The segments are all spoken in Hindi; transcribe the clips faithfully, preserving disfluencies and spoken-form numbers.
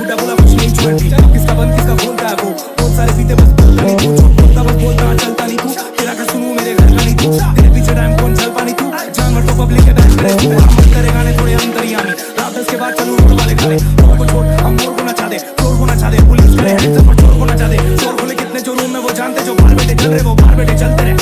झूठा बोला कुछ नहीं छुड़ती, किसका बंद किसका बोलता है वो, बहुत सारे पीते बस बोलता नहीं तू, बोलता बस बोलता चलता नहीं तू, तेरा का सुनूं मेरे घर का नहीं तू, तेरे पीछे टाइम कौन चल पानी तू, जानवर तो पब्लिक के बैठ करे तू, मत करे गाने थोड़े अंतर्यामी, रात दस के बाद चलूं रोड वाले गाने, रोड को छोड़ हम मोर को नचा दे, चोर को नचा दे, पुलिस करे हेड पर चोर को नचा दे, चोर को ले कितने चोर में वो जानते, जो बाहर बैठे चल रहे वो बाहर बैठे चलते रहे,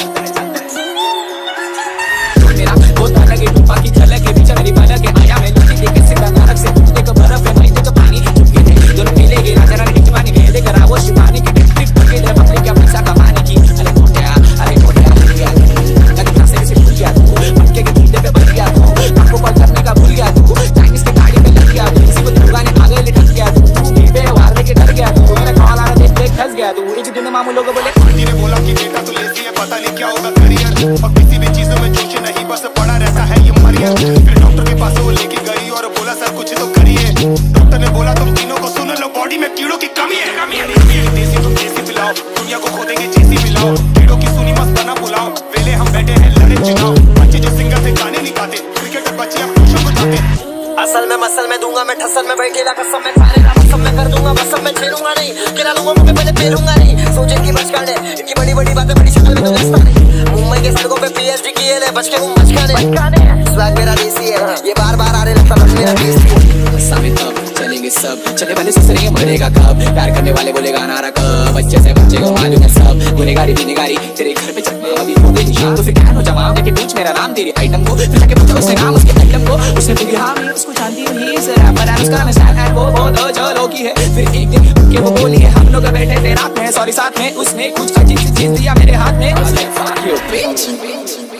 मेरा होता लगे टूपा की झलक के बीच मेरी पलक के आया मैं लुटी देख से नरक से एक बर्फ है मैं देख पानी चुपके थे दोनों मिले गे राजा रानी की पानी में देख रहा वो शिवानी की टिक टिक के दे बकरे क्या पैसा कमाने की अरे मोटिया अरे मोटिया भूलिया लगे ना से से भूलिया तू मटके के धुंधे पे भर गया तू आपको कॉल करने का भूल गया तू चाइनीज की गाड़ी में लग गया तू किसी को दुकान में आगे लटक गया तू तू पे वार लेके डर गया तू मेरा कॉल आ रहा देख देख फंस गया तू एक दिन मामू लोग बोले ने बोला कि बेटा तू लेती है पता नहीं क्या होगा करियर और किसी भी चीज में जोश नहीं बस पड़ा रहता है ये मरियर, फिर डॉक्टर के पास वो लेके गई और बोला सर कुछ तो करिए, डॉक्टर ने बोला तुम तीनों को सुन लो बॉडी में कीड़ों की कमी है, कमी है देसी तुम देसी पिलाओ दुनिया को खोदेंगे जैसी मिलाओ, कीड़ों की सुनी मस्त बना बुलाओ, वेले हम बैठे हैं लड़े चुनाव, बच्चे जो सिंगर से गाने नहीं गाते, क्रिकेटर बच्चे अब खुशियों को जाते, असल में मसल में दूंगा मैं ठसल में बैठेगा कसम में खाने का कसम में कर दूंगा बस मैं छेड़ूंगा नहीं, गिरा लूंगा मुझे पहले पेलूंगा नहीं, सोचे की बच करने इनकी बड़ी बड़ी बातें बड़ी शक्ल में तो लगता नहीं, मुंबई के सड़कों पे पीएचडी किए ले बच के वो मचकाने, स्वैग मेरा देसी है ये बार बार आ रहे लगता बस मेरा देसी है, सामने तब चलेंगे सब चले वाले सुसरेंगे मरेगा कब, प्यार करने वाले बोलेगा नारा कब, बच्चे से बच्चे को मालूम है सब, गुनेगारी बिनेगारी तेरे घर पे चलने अभी हो गई निशान, तो फिर क्या हो जवाब देके पूछ मेरा नाम तेरी आइटम को, फिर जाके पूछो उससे नाम उसके आइटम को, उसने बोली हाँ मैं उसको जानती हूँ ही इस रैपर है उसका नाम स्टाइल है वो बहुत जलो की है, फिर एक दिन के वो बोली है हम लोग बैठे थे रात में सॉरी साथ में, उसने कुछ अजीब सी चीज दिया मेरे हाथ में, fuck you bitch